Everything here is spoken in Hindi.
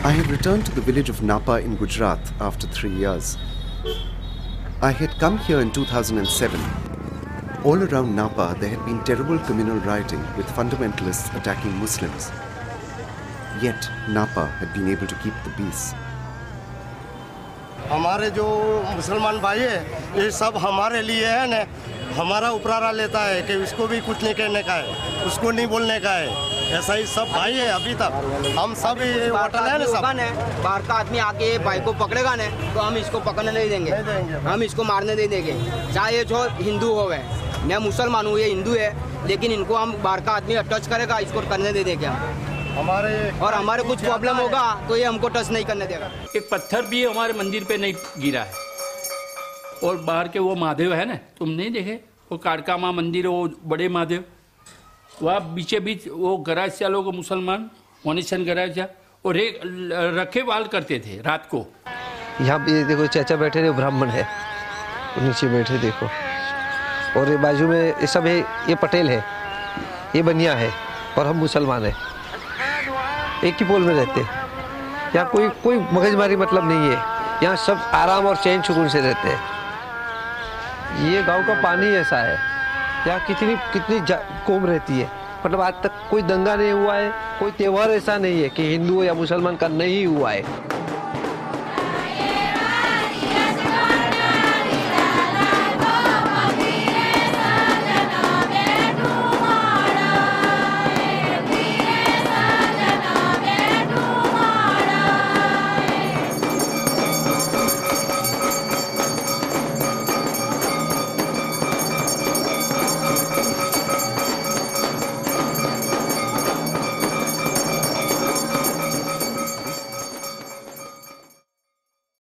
I had returned to the village of Napa in Gujarat after 3 years. I had come here in 2007. All around Napa, there had been terrible communal rioting with fundamentalists attacking Muslims. Yet, Napa had been able to keep the peace. हमारे जो मुसलमान भाई है, ये सब हमारे लिए है ना, हमारा उपरारा लेता है कि उसको भी कुछ नहीं कहने का है, उसको नहीं बोलने का है। ऐसा ही सब भाई है अभी तक। हम सब होटल है ना, सब बाहर का आदमी आके भाई को पकड़ेगा ना, तो हम इसको पकड़ने नहीं देंगे, हम इसको मारने नहीं देंगे, चाहे ये जो हिंदू हो गए। मैं मुसलमान हूँ, ये हिंदू है, लेकिन इनको हम बाहर का आदमी टच करेगा, इसको करने नहीं देंगे हम। हमारे कुछ प्रॉब्लम होगा तो ये हमको टच नहीं करने देगा। एक पत्थर भी हमारे मंदिर पे नहीं गिरा है। और बाहर के वो महादेव है ना, तुम नहीं देखे वो काड़का माँ मंदिर है, वो बड़े महादेव, वहाँ बीचे बीच वो गराज से लोग मुसलमान मोनेशन गराज और रखे वाल करते थे रात को। यहाँ पे देखो चाचा बैठे थे, ब्राह्मण है, नीचे बैठे देखो, और ये बाजू में ये सब है, ये पटेल है, ये बनिया है, और हम मुसलमान है, एक ही पोल में रहते हैं। यहाँ कोई मगजमारी मतलब नहीं है, यहाँ सब आराम और चैन सुकून से रहते हैं। ये गांव का पानी ऐसा है, यहाँ कितनी कौम रहती है, मतलब आज तक कोई दंगा नहीं हुआ है, कोई त्यौहार ऐसा नहीं है कि हिंदू या मुसलमान का नहीं हुआ है।